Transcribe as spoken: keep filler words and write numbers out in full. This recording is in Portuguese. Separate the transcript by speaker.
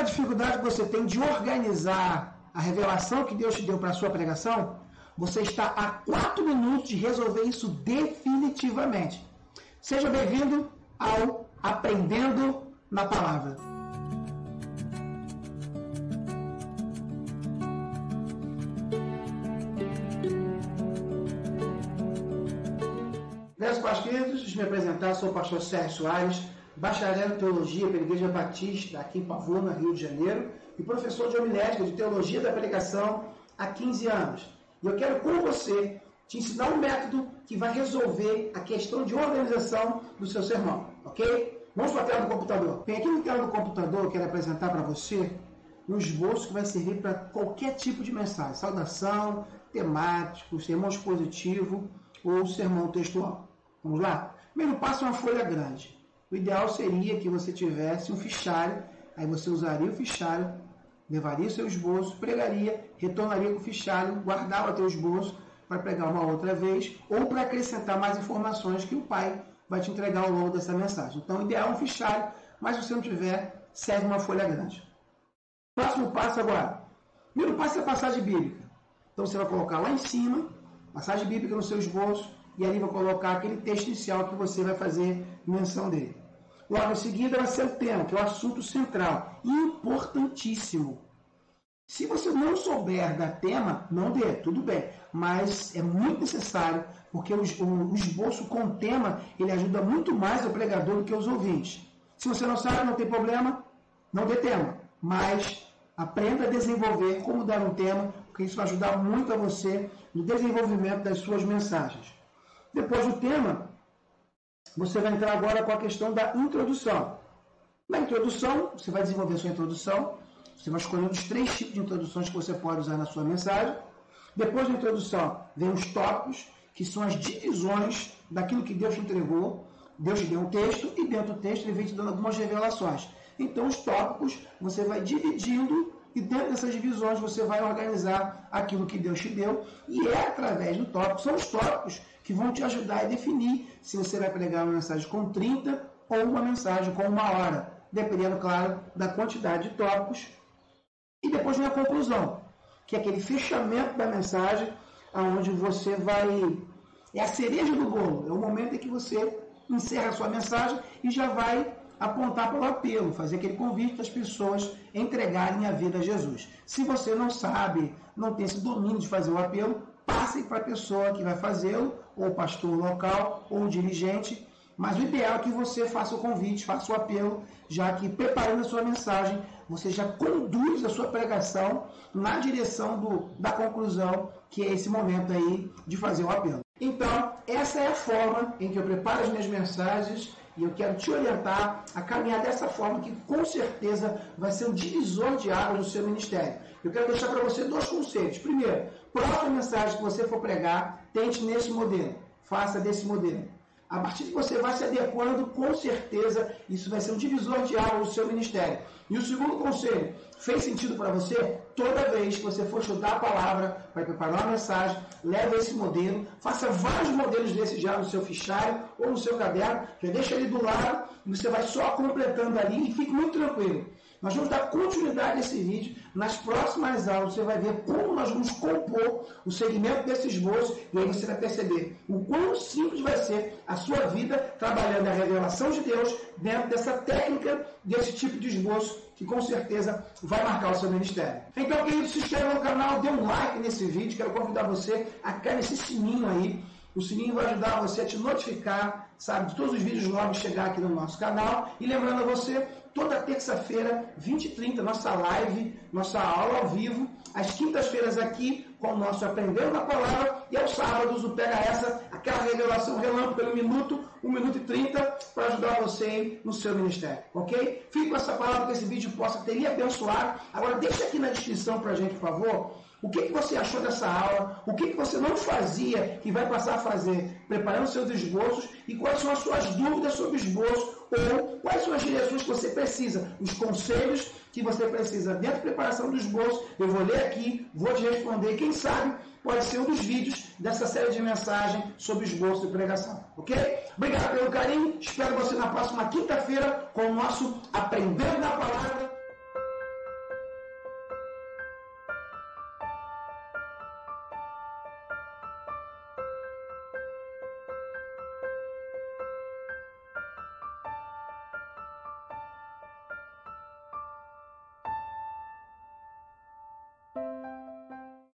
Speaker 1: aquela dificuldade que você tem de organizar a revelação que Deus te deu para a sua pregação, você está a quatro minutos de resolver isso definitivamente. Seja bem-vindo ao Aprendendo na Palavra. Meus pais queridos, deixa eu me apresentar, sou o pastor Sérgio Soares, bacharel em Teologia pela Igreja Batista, aqui em Pavuna, Rio de Janeiro, e professor de homilética de Teologia da Pregação há quinze anos. E eu quero com você te ensinar um método que vai resolver a questão de organização do seu sermão, ok? Vamos para a tela do computador. Bem, aqui na tela do computador eu quero apresentar para você um esboço que vai servir para qualquer tipo de mensagem, saudação, temático, sermão expositivo ou sermão textual. Vamos lá? Primeiro passo é uma folha grande. O ideal seria que você tivesse um fichário, aí você usaria o fichário, levaria o seu esboço, pregaria, retornaria com o fichário, guardava o seu esboço para pregar uma outra vez ou para acrescentar mais informações que o pai vai te entregar ao longo dessa mensagem. Então, o ideal é um fichário, mas se você não tiver, serve uma folha grande. Próximo passo agora. Primeiro passo é a passagem bíblica. Então, você vai colocar lá em cima, passagem bíblica no seu esboço, e ali vai colocar aquele texto inicial que você vai fazer menção dele. Logo em seguida vai ser o tema, que é o assunto central, importantíssimo. Se você não souber dar tema, não dê, tudo bem, mas é muito necessário, porque o, o, o esboço com tema, ele ajuda muito mais o pregador do que os ouvintes. Se você não sabe, não tem problema, não dê tema, mas aprenda a desenvolver como dar um tema, porque isso vai ajudar muito a você no desenvolvimento das suas mensagens. Depois do tema, você vai entrar agora com a questão da introdução. Na introdução, você vai desenvolver a sua introdução. Você vai escolher os três tipos de introduções que você pode usar na sua mensagem. Depois da introdução, vem os tópicos, que são as divisões daquilo que Deus te entregou. Deus te deu um texto e dentro do texto ele vem te dando algumas revelações. Então, os tópicos, você vai dividindo e dentro dessas divisões você vai organizar aquilo que Deus te deu. E é através do tópico, são os tópicos que vão te ajudar a definir se você vai pregar uma mensagem com trinta ou uma mensagem com uma hora, dependendo, claro, da quantidade de tópicos. E depois vem a conclusão, que é aquele fechamento da mensagem, onde você vai... É a cereja do bolo, é o momento em que você encerra a sua mensagem e já vai apontar para o apelo, fazer aquele convite das pessoas entregarem a vida a Jesus. Se você não sabe, não tem esse domínio de fazer o apelo, passe para a pessoa que vai fazê-lo, ou o pastor local, ou o dirigente, mas o ideal é que você faça o convite, faça o apelo, já que preparando a sua mensagem, você já conduz a sua pregação na direção do, da conclusão, que é esse momento aí de fazer o apelo. Então, essa é a forma em que eu preparo as minhas mensagens e eu quero te orientar a caminhar dessa forma que com certeza vai ser um divisor de águas no seu ministério. Eu quero deixar para você dois conselhos. Primeiro, próxima mensagem que você for pregar, tente nesse modelo. Faça desse modelo. A partir que você vai se adequando, com certeza, isso vai ser um divisor de águas no seu ministério. E o segundo conselho, fez sentido para você? Toda vez que você for estudar a palavra, para preparar uma mensagem, leve esse modelo, faça vários modelos desses já no seu fichário ou no seu caderno, já deixa ele do lado e você vai só completando ali e fique muito tranquilo. Nós vamos dar continuidade a esse vídeo. Nas próximas aulas você vai ver como nós vamos compor o segmento desse esboço e aí você vai perceber o quão simples vai ser a sua vida trabalhando a revelação de Deus dentro dessa técnica, desse tipo de esboço que com certeza vai marcar o seu ministério. Então, querido, se inscreva no canal, dê um like nesse vídeo, quero convidar você a cair nesse sininho aí. O sininho vai ajudar você a te notificar, sabe, de todos os vídeos novos chegar aqui no nosso canal. E lembrando a você, toda terça-feira, vinte e trinta, nossa live, nossa aula ao vivo. Às quintas-feiras aqui, com o nosso Aprendendo na Palavra. E aos sábados, o Pega Essa, aquela revelação relâmpago pelo minuto, um minuto e trinta, para ajudar você no seu ministério. Ok? Fique com essa palavra, que esse vídeo possa ter lhe abençoado. Agora, deixa aqui na descrição para a gente, por favor, o que, que você achou dessa aula, o que, que você não fazia, que vai passar a fazer, preparando seus esboços, e quais são as suas dúvidas sobre o esboço, ou quais são as direções que você precisa, os conselhos que você precisa dentro da preparação do esboço. Eu vou ler aqui, vou te responder, quem sabe pode ser um dos vídeos dessa série de mensagens sobre esboço de pregação, ok? Obrigado pelo carinho, espero você na próxima quinta-feira com o nosso Aprendendo na Palavra.